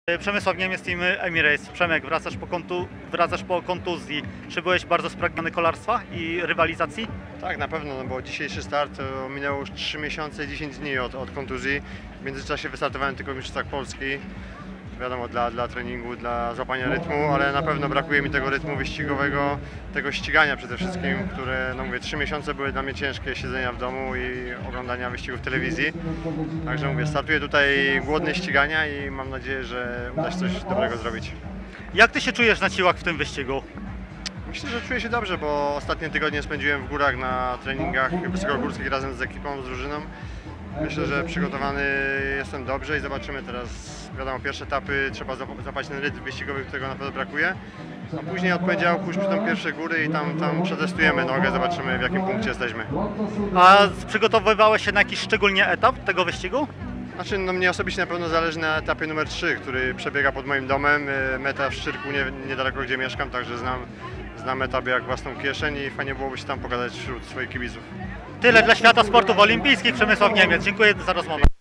Przemysław Niemiec, Team Emirates. Przemek, wracasz po kontuzji. Czy byłeś bardzo spragniony kolarstwa i rywalizacji? Tak, na pewno, no bo dzisiejszy start minęło już 3 miesiące i 10 dni od kontuzji. W międzyczasie wystartowałem tylko w Mistrzostwach Polski. Wiadomo, dla treningu, dla złapania rytmu, ale na pewno brakuje mi tego rytmu wyścigowego, tego ścigania przede wszystkim, które, no mówię, 3 miesiące były dla mnie ciężkie, siedzenia w domu i oglądania wyścigów w telewizji. Także mówię, startuję tutaj głodny ścigania i mam nadzieję, że uda się coś dobrego zrobić. Jak ty się czujesz na siłach w tym wyścigu? Myślę, że czuję się dobrze, bo ostatnie tygodnie spędziłem w górach na treningach wysokogórskich razem z ekipą, z drużyną. Myślę, że przygotowany jestem dobrze i zobaczymy teraz, wiadomo, pierwsze etapy, trzeba zapać ten rytm wyścigowy, którego na pewno brakuje. A później od poniedziałku już przyjdą pierwsze góry i tam przetestujemy nogę, zobaczymy w jakim punkcie jesteśmy. A przygotowywałeś się na jakiś szczególnie etap tego wyścigu? Znaczy, no mnie osobiście na pewno zależy na etapie numer 3, który przebiega pod moim domem. Meta w Szczyrku, niedaleko gdzie mieszkam, także znam etap jak własną kieszeń i fajnie byłoby się tam pokazać wśród swoich kibiców. Tyle dla świata sportów olimpijskich. Przemysław Niemiec. Dziękuję za rozmowę.